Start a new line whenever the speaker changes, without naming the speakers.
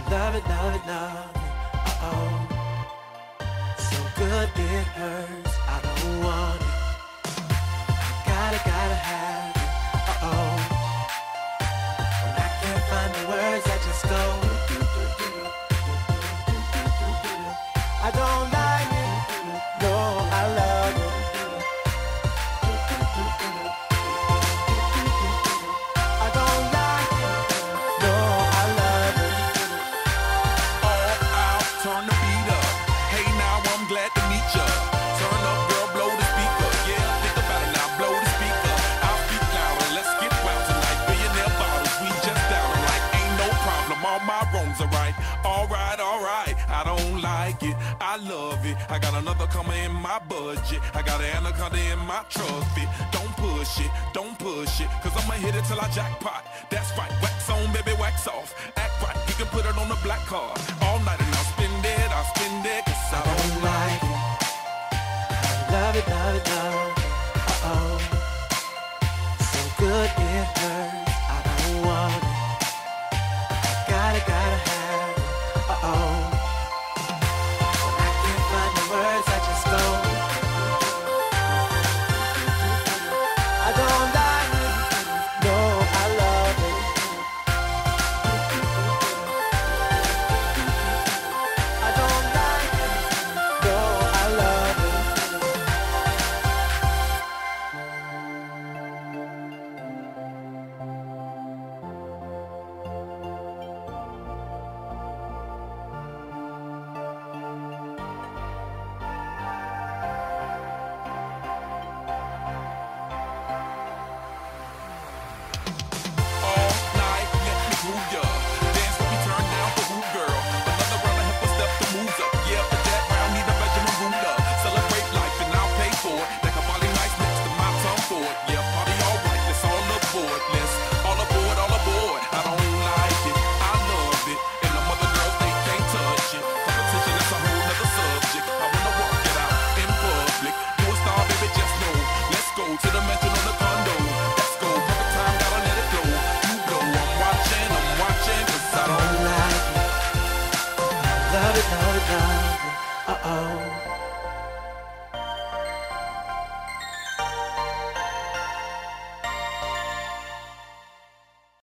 Love it, love it, love it. Uh-oh. So good it hurts. I don't want it. Gotta have it. Uh-oh. When I can't find the words, I just go. I don't like it. No, I love it. I don't like it. No, I love it.
All out, turn the beat up. Hey, now I'm glad to meet ya. Turn up, girl, blow the speaker. Yeah, think about it now, blow the speaker. I'll speak louder, let's get wild tonight. Billionaire bottles, we just down like ain't no problem. All my wrongs are right. All right, I don't like it, I love it. I got another comma in my budget. I got an anaconda in my trusty. Don't push it, cause I'ma hit it till I jackpot. That's right, wax on, baby, wax off. Act right, you can put it on the black card. All night and I'll spend it, cause
I don't like it. I love it, love it, love it.